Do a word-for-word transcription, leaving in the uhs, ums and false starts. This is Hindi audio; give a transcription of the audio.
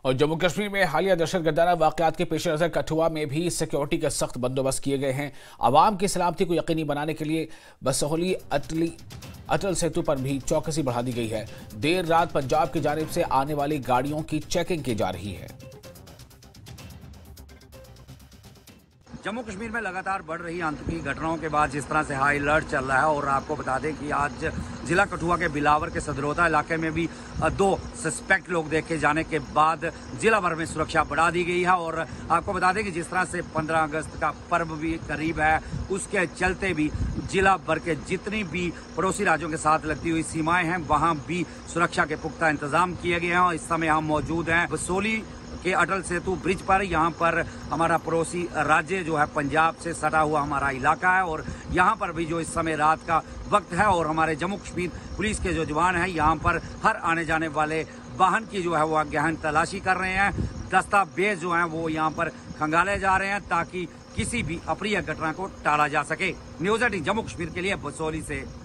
और जम्मू कश्मीर में हालिया दहशतगर्दाना वाकयात के पेश नज़र कठुआ में भी सिक्योरिटी के सख्त बंदोबस्त किए गए हैं। आवाम की सलामती को यकीनी बनाने के लिए बसोहली अटली अटल सेतु पर भी चौकसी बढ़ा दी गई है। देर रात पंजाब की जानिब से आने वाली गाड़ियों की चेकिंग की जा रही है। जम्मू कश्मीर में लगातार बढ़ रही आतंकी घटनाओं के बाद जिस तरह से हाई अलर्ट चल रहा है, और आपको बता दें कि आज जिला कठुआ के बिलावर के सदरोता इलाके में भी दो सस्पेक्ट लोग देखे जाने के बाद जिला भर में सुरक्षा बढ़ा दी गई है। और आपको बता दें कि जिस तरह से पंद्रह अगस्त का पर्व भी करीब है, उसके चलते भी जिला भर के जितनी भी पड़ोसी राज्यों के साथ लगती हुई सीमाएं हैं, वहां भी सुरक्षा के पुख्ता इंतजाम किए गए हैं। और इस समय हम मौजूद हैं बसोली के अटल सेतु ब्रिज पर। यहाँ पर हमारा पड़ोसी राज्य जो है पंजाब से सटा हुआ हमारा इलाका है, और यहाँ पर भी जो इस समय रात का वक्त है, और हमारे जम्मू कश्मीर पुलिस के जो जवान हैं यहाँ पर हर आने जाने वाले वाहन की जो है वो गहन तलाशी कर रहे हैं। दस्तावेज जो हैं वो यहाँ पर खंगाले जा रहे हैं ताकि किसी भी अप्रिय घटना को टाला जा सके। न्यूज़ एटीन जम्मू कश्मीर के लिए बसोली से